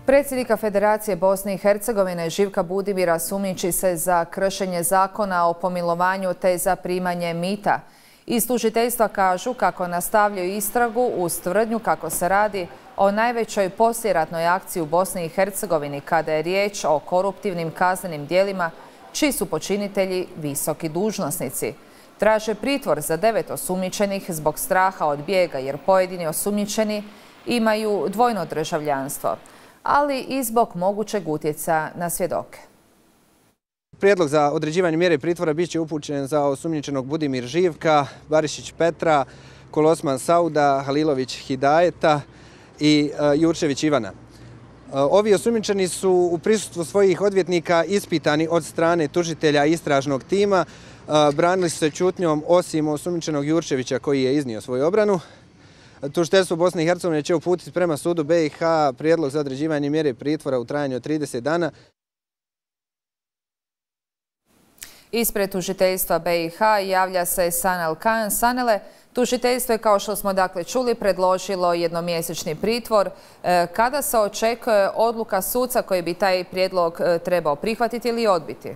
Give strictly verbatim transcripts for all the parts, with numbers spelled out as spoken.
Predsjednika Federacije Bosne i Hercegovine Živka Budimira sumnjiči se za kršenje zakona o pomilovanju te za primanje mita. Iz tužiteljstva kažu kako nastavljaju istragu uz tvrdnju kako se radi o najvećoj poslijeratnoj akciji u Bosni i Hercegovini kada je riječ o koruptivnim kaznenim djelima čiji su počinitelji visoki dužnosnici. Traže pritvor za devet osumnjičenih zbog straha od bijega jer pojedini osumnjičeni imaju dvojno državljanstvo, ali i zbog mogućeg utjecaja na svjedoke. Prijedlog za određivanje mjere pritvora bit će upućen za osumnjičenog Budimir Živka, Barišić Petra, Kolosman Sauda, Halilović Hidajeta i Jurčević Ivana. Ovi osumnjičeni su u prisustvu svojih odvjetnika ispitani od strane tužitelja istražnog tima. Branili su se ćutnjom osim osumnjičenog Jurčevića koji je iznio svoju obranu. Tužiteljstvo Bosne i Hercegovine će uputiti prema sudu B i H prijedlog za određivanje mjere pritvora u trajanju od trideset dana. Ispred tužiteljstva B i H javlja se Sanel Kan. Sanele, tužiteljstvo je, kao što smo dakle čuli, predložilo jednomjesečni pritvor. Kada se očekuje odluka suca koji bi taj prijedlog trebao prihvatiti ili odbiti?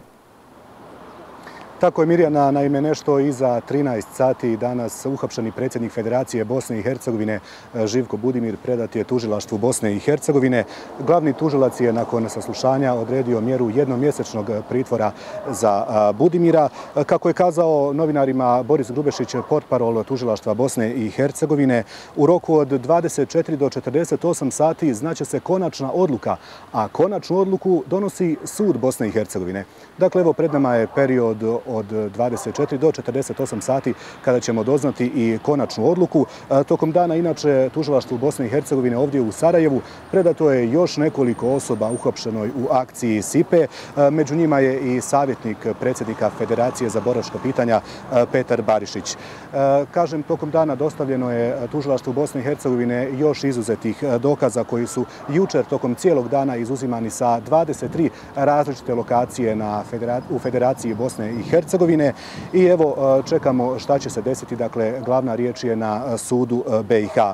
Tako je, Mirjana, naime nešto iza trinaest sati danas uhapšeni predsjednik Federacije Bosne i Hercegovine Živko Budimir predat je tužilaštvu Bosne i Hercegovine. Glavni tužilac je nakon saslušanja odredio mjeru jednomjesečnog pritvora za Budimira. Kako je kazao novinarima Boris Grubešić, portparol tužilaštva Bosne i Hercegovine, u roku od dvadeset četiri do četrdeset osam sati znaće se konačna odluka, a konačnu odluku donosi sud Bosne i Hercegovine. Dakle, evo pred nama je period od dvadeset četiri do četrdeset osam sati kada ćemo doznati i konačnu odluku. Tokom dana, inače, tužilaštvu Bosne i Hercegovine ovdje u Sarajevu predato je još nekoliko osoba uhapšenoj u akciji Sipe. Među njima je i savjetnik predsjednika Federacije za boračka pitanja Petar Barišić. Kažem, tokom dana dostavljeno je tužilaštvu Bosne i Hercegovine još izuzetih dokaza koji su jučer tokom cijelog dana izuzimani sa dvadeset tri različite lokacije na u Federaciji Bosne i Hercegovine. Hercegovine i evo čekamo šta će se desiti, dakle glavna riječ je na sudu B i H.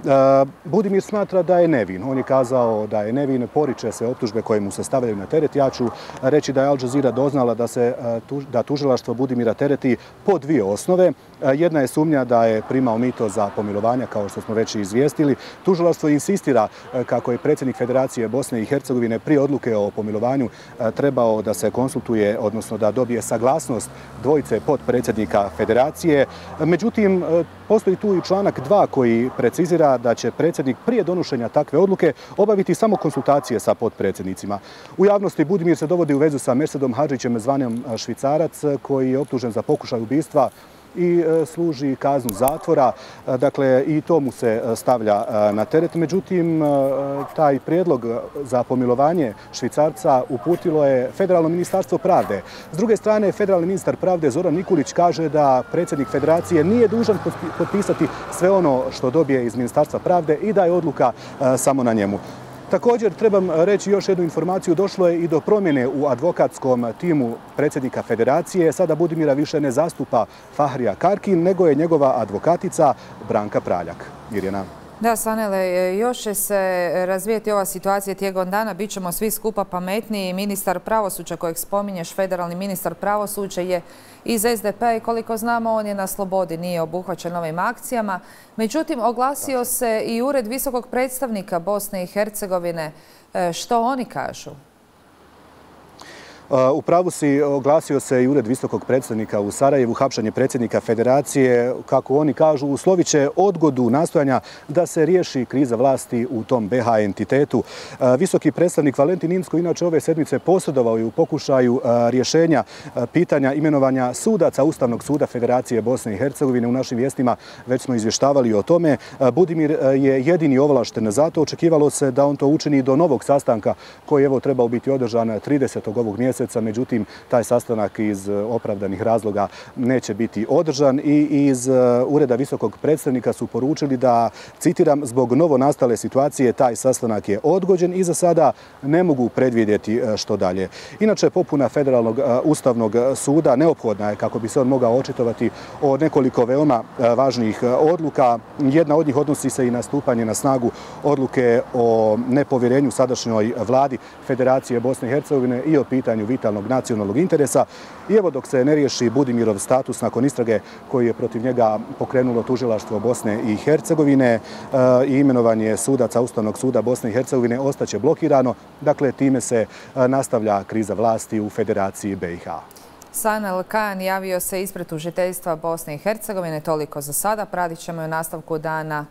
Budimir smatra da je nevin, on je kazao da je nevin, poriče se optužbe koje mu se stavljaju na teret. Ja ću reći da je Al Jazeera doznala da se da tužilaštvo Budimira tereti po dvije osnove. Jedna je sumnja da je primao mito za pomilovanja, kao što smo već izvijestili. Tužilaštvo insistira kako je predsjednik Federacije Bosne i Hercegovine prije odluke o pomilovanju trebao da se konsultuje, odnosno da dobije saglasnost dvojice potpredsjednika Federacije. Međutim, postoji tu i članak dva koji precizira da će predsjednik prije donošenja takve odluke obaviti samo konsultacije sa potpredsjednicima. U javnosti Budimir se dovodi u vezu sa Mersedom Hadžićem zvanim Švicarac, koji je optužen za pokušaj ubistva i služi kaznu zatvora, dakle i to mu se stavlja na teret. Međutim, taj prijedlog za pomilovanje Švicarca uputilo je Federalno ministarstvo pravde. S druge strane, federalni ministar pravde Zoran Nikulić kaže da predsjednik Federacije nije dužan potpisati sve ono što dobije iz Ministarstva pravde i da je odluka samo na njemu. Također trebam reći još jednu informaciju, došlo je i do promjene u advokatskom timu predsjednika Federacije. Sada Budimira više ne zastupa Fahrija Karkin, nego je njegova advokatica Branka Praljak. Mirjana. Da, Sanele, još će se razvijeti ova situacija tijekom dana. Bićemo svi skupa pametniji. Ministar pravosuđa kojeg spominješ, federalni ministar pravosuđa, je iz S D P i koliko znamo on je na slobodi, nije obuhvaćen ovim akcijama. Međutim, oglasio se i Ured visokog predstavnika Bosne i Hercegovine. Što oni kažu? U pravu si, oglasio se i Ured visokog predstavnika u Sarajevu. Hapšenje predsjednika Federacije, kako oni kažu, uslovit će odgodu nastojanja da se riješi kriza vlasti u tom B H entitetu. Visoki predstavnik Valentin Inzko inače ove sedmice posredovao je u pokušaju rješenja pitanja imenovanja sudaca Ustavnog suda Federacije Bosne i Hercegovine. U našim vijestima već smo izvještavali o tome. Budimir je jedini ovlašten za to. Očekivalo se da on to učini do novog sastanka koji je evo trebao biti održan tridesetog ovog mjeseca mjeseca, međutim taj sastanak iz opravdanih razloga neće biti održan i iz Ureda visokog predstavnika su poručili da, citiram, zbog novonastale situacije taj sastanak je odgođen i za sada ne mogu predvidjeti što dalje. Inače, popuna Federalnog ustavnog suda neophodna je kako bi se on mogao očitovati o nekoliko veoma važnih odluka. Jedna od njih odnosi se i na stupanje na snagu odluke o nepovjerenju sadašnjoj vladi Federacije Bosne i Hercegovine i o pitanju vitalnog nacionalnog interesa. I evo, dok se ne riješi Budimirov status nakon istrage koji je protiv njega pokrenulo tužilaštvo Bosne i Hercegovine i imenovanje sudaca Ustavnog suda Bosne i Hercegovine, ostaće blokirano. Dakle, time se nastavlja kriza vlasti u Federaciji B i H. Sanel Kan javio se ispred tužiteljstva Bosne i Hercegovine. Toliko za sada. Pratit ćemo u nastavku dana